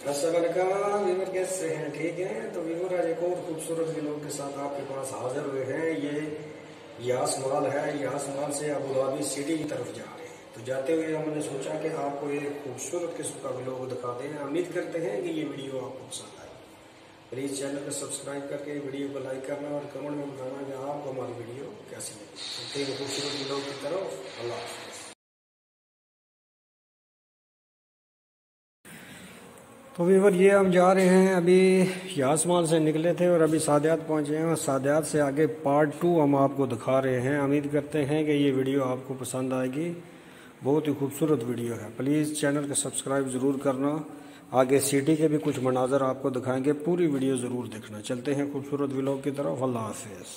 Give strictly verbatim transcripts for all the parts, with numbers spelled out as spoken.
अस्सलाम वीवर, कैसे हैं? ठीक हैं? तो वीवर आज एक और खूबसूरत व्लॉग के साथ आपके पास हाजिर हुए हैं। ये यास माल है। यास माल से अबू धाबी सिटी की तरफ जा रहे हैं। तो जाते हुए हमने सोचा कि आपको एक खूबसूरत किस्म का व्लॉग दिखाते हैं। उम्मीद करते हैं कि ये वीडियो आपको पसंद आए। प्लीज़ चैनल को सब्सक्राइब करके वीडियो को लाइक करना और कमेंट में बताना कि आपको हमारी वीडियो कैसी लगी। चलते हैं खूबसूरत व्लॉग की तरफ। अल्लाह हाफ़िज़। तो वीवर ये हम जा रहे हैं, अभी यासमाल से निकले थे और अभी सादियात पहुंचे हैं। और सादियात से आगे पार्ट टू हम आपको दिखा रहे हैं। उम्मीद करते हैं कि ये वीडियो आपको पसंद आएगी। बहुत ही खूबसूरत वीडियो है। प्लीज़ चैनल को सब्सक्राइब ज़रूर करना। आगे सिटी के भी कुछ मनाजर आपको दिखाएंगे। पूरी वीडियो ज़रूर देखना। चलते हैं खूबसूरत व्लॉग की तरफ। अल्लाह हाफिज़।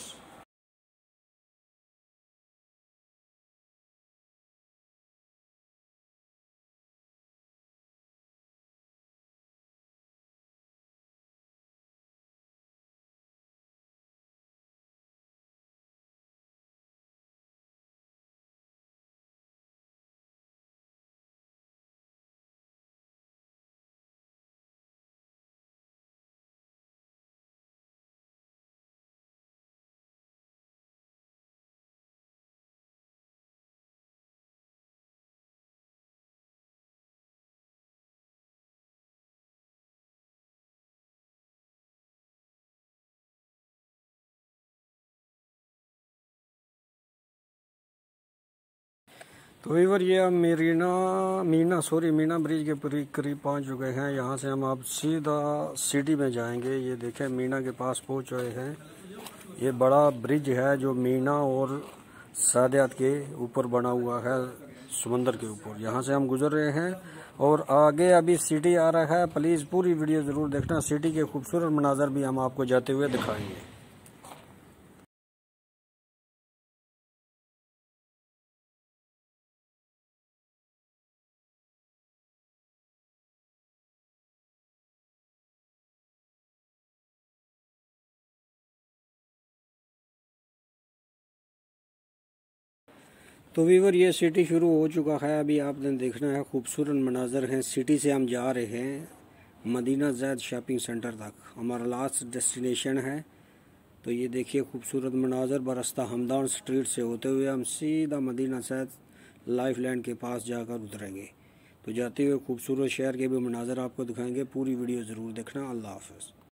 तो वीवर ये हम मीना मीना सॉरी मीना ब्रिज के करीब करीब पहुँच चुके हैं। यहाँ से हम अब सीधा सिटी में जाएंगे। ये देखें, मीना के पास पहुँच गए हैं। ये बड़ा ब्रिज है जो मीना और सादियात के ऊपर बना हुआ है, समंदर के ऊपर। यहाँ से हम गुजर रहे हैं और आगे अभी सिटी आ रहा है। प्लीज़ पूरी वीडियो ज़रूर देखना। सिटी के खूबसूरत मनाजर भी हम आपको जाते हुए दिखाएंगे। तो वीवर ये सिटी शुरू हो चुका है। अभी आपने देखना है, खूबसूरत मनाजर हैं। सिटी से हम जा रहे हैं मदीना ज़ैद शॉपिंग सेंटर तक। हमारा लास्ट डेस्टिनेशन है। तो ये देखिए खूबसूरत मनाजर। बरस्ता हमदान स्ट्रीट से होते हुए हम सीधा मदीना ज़ैद लाइफ लैंड के पास जाकर उतरेंगे। तो जाते हुए खूबसूरत शहर के भी मनाजर आपको दिखाएंगे। पूरी वीडियो ज़रूर देखना। अल्लाह हाफ़िज़।